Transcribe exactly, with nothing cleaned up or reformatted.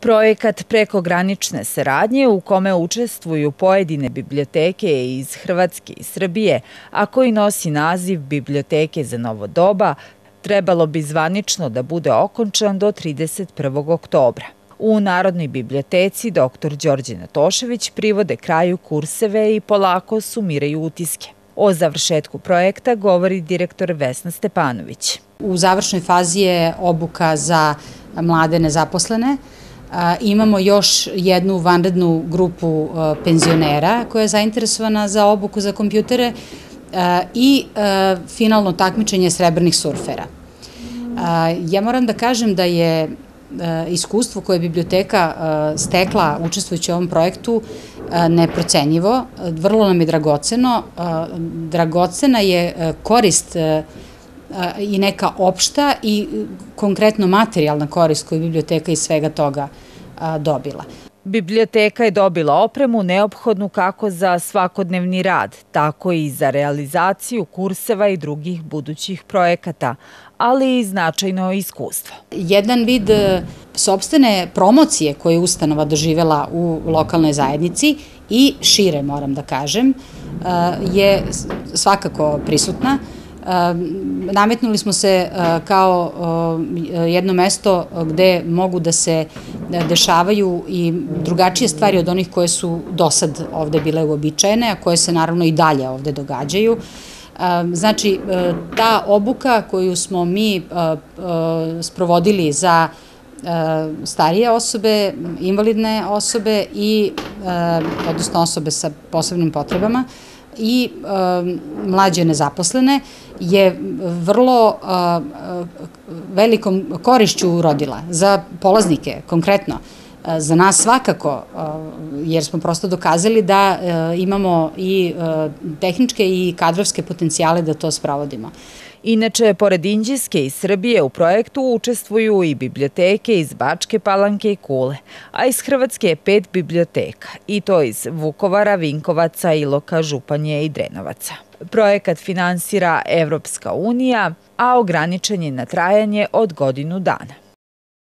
Projekat prekogranične saradnje u kome učestvuju pojedine biblioteke iz Hrvatske i Srbije, a koji nosi naziv Biblioteke za novo doba, trebalo bi zvanično da bude okončan do trideset prvog oktobra. U Narodnoj biblioteci doktor Đorđe Natošević privode kraju kurseve i polako sumiraju utiske. O završetku projekta govori direktor Vesna Stepanović. U završnoj fazi je obuka za mlade nezaposlene. Imamo još jednu vanrednu grupu penzionera koja je zainteresovana za obuku za kompjutere i finalno takmičenje srebrnih surfera. Ja moram da kažem da je iskustvo koje je biblioteka stekla učestvujući u ovom projektu neprocenjivo, vrlo nam je dragoceno. Dragocena je korist i neka opšta i konkretno materijalna korist koju biblioteka iz svega toga dobila. Biblioteka je dobila opremu neophodnu kako za svakodnevni rad, tako i za realizaciju kurseva i drugih budućih projekata, ali i značajno iskustvo. Jedan vid sopstvene promocije koju je ustanova doživela u lokalnoj zajednici i šire, moram da kažem, je svakako prisutna. Nametnuli smo se kao jedno mesto gde mogu da se dešavaju i drugačije stvari od onih koje su do sad ovde bile uobičajene, a koje se naravno i dalje ovde događaju. Znači, ta obuka koju smo mi sprovodili za starije osobe, invalidne osobe i odnosno osobe sa posebnim potrebama i mlađe nezaposlene je vrlo velikom korišću urodila za polaznike konkretno. Za nas svakako, jer smo prosto dokazali da imamo i tehničke i kadrovske potencijale da to sprovodimo. Inače, pored Inđijske i Srbije u projektu učestvuju i biblioteke iz Bačke Palanke i Kule, a iz Hrvatske je pet biblioteka, i to iz Vukovara, Vinkovaca, Iloka, Županje i Drenovaca. Projekat finansira Evropska unija, a ograničen je na trajanje od godinu dana.